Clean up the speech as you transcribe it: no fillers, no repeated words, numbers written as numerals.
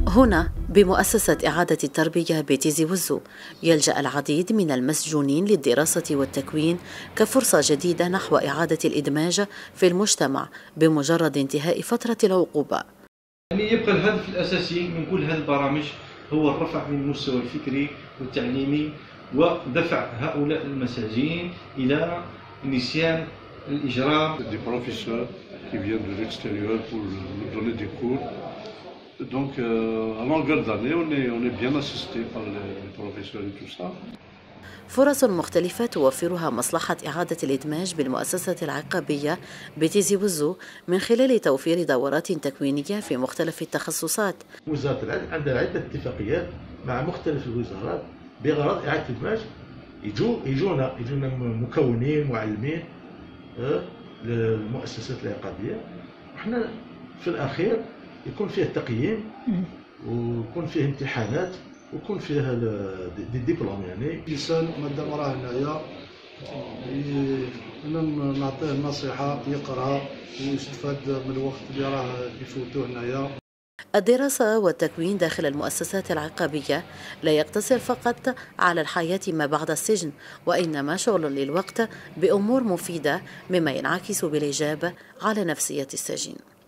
هنا بمؤسسة إعادة التربية بتيزي وزو يلجأ العديد من المسجونين للدراسة والتكوين كفرصة جديدة نحو إعادة الإدماج في المجتمع بمجرد انتهاء فترة العقوبة. يعني يبقى الهدف الأساسي من كل هذه البرامج هو الرفع من المستوى الفكري والتعليمي ودفع هؤلاء المساجين إلى نسيان الإجرام. Des professeurs qui viennent de l'extérieur pour nous donner des cours. Donc, à longueur d'année, on est bien assisté par les professeurs et tout ça. فرص مختلفة توفرها مصلحة إعادة الإدماج بالمؤسسة العقابية بتيزي وزو من خلال توفير دورات تكوينية في مختلف التخصصات. وزارة العدل عندها عدة اتفاقيات مع مختلف الوزارات بغرض إعادة الإدماج. يجونا مكونين معلمين للمؤسسات العقابية. احنا في الأخير يكون فيه تقييم ويكون فيه امتحانات ويكون فيها دي ديبلوم. يعني الانسان مادام راه هنايا نعطيه النصيحه يقرا ويستفاد من الوقت اللي راه يفوتوه هنايا. الدراسة والتكوين داخل المؤسسات العقابية لا يقتصر فقط على الحياة ما بعد السجن، وإنما شغل للوقت بأمور مفيدة مما ينعكس بالإيجاب على نفسية السجين.